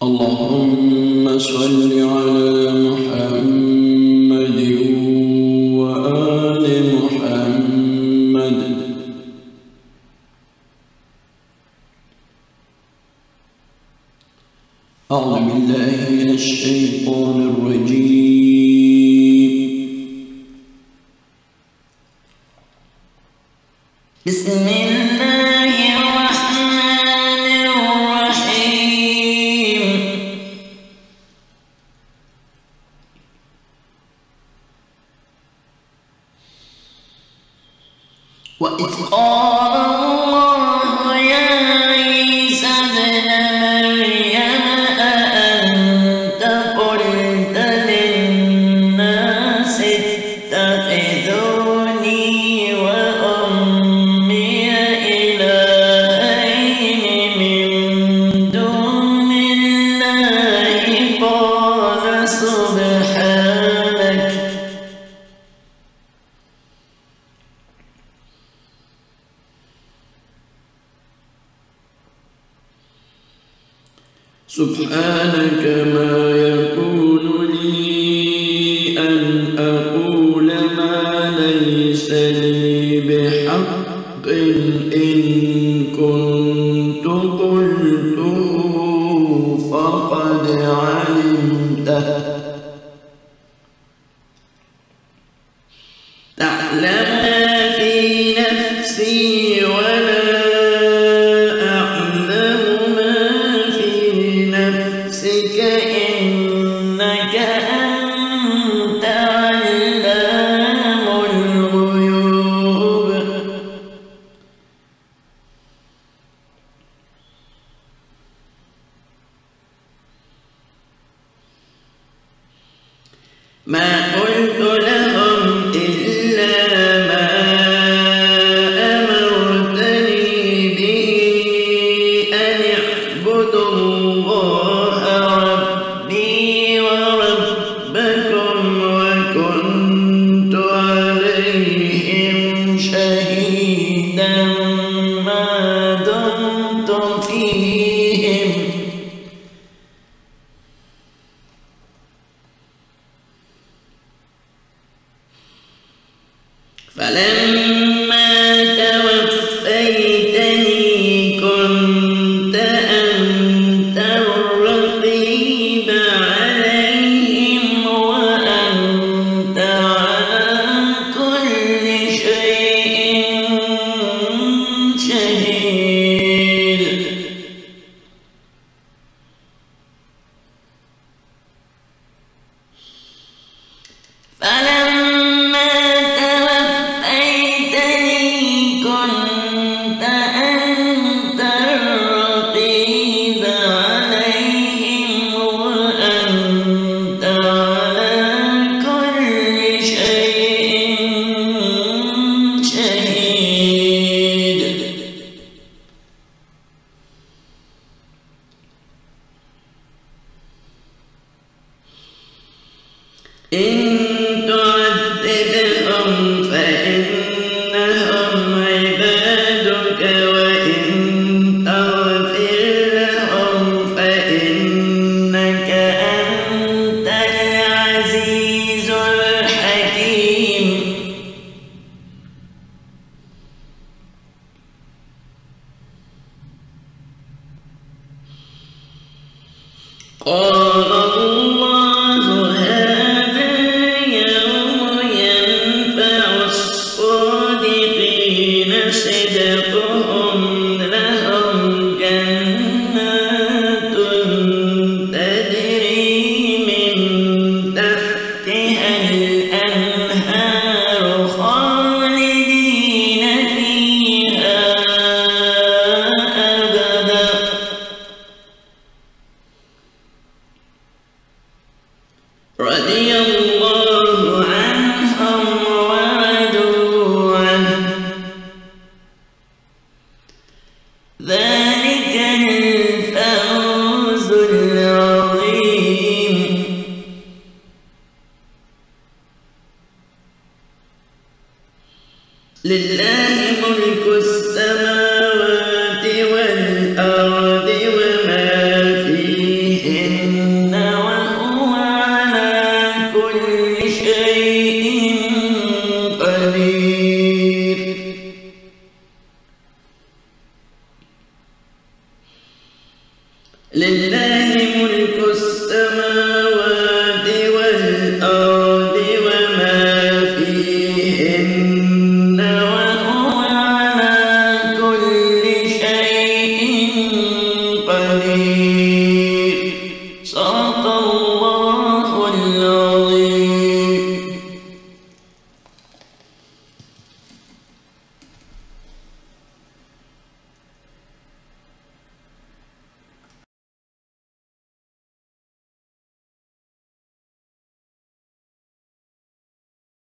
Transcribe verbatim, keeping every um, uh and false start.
اللهم صل على محمد وآل محمد. أعوذ بالله من الشيطان الرجيم. بسم الله الرحمن الرحيم. وإذ قال الله يا عيسى ابن مريم أأنت قلت للناس اتخذوني وأمي إلهين من دون الله؟ قال سبحانك سبحانك ما يكون لي أن أقول ما ليس لي بحق، إن كنت قلته فقد علمته، تعلم ما في نفسي ولا إنك أنت علام الغيوب. ما قلت لهم إلا ما أمرتني به أن اعبدوا الله ربي وربكم، وكنت عليهم شهيدا ما دمت فيهم. فلما توفيتني كنت أنت الرقيب عليهم، وأنت على كل شيء شهيد. فلما توفيتني كنت أنت الرقيب عليهم، وأنت على كل شيء شهيد. إن تعذبهم فإنهم عبادك، وإن تغفر لهم فإنك أنت العزيز الحكيم. قال الله هذا يوم ينفع الصادقين صدقهم، لهم جنات تجري من تحتها الأنهار خالدين فيها أبدا، رضي الله عنهم ورضوا عنه، ذلك الفوز العظيم. لله ملك السماوات والأرض وما فيهن، شيء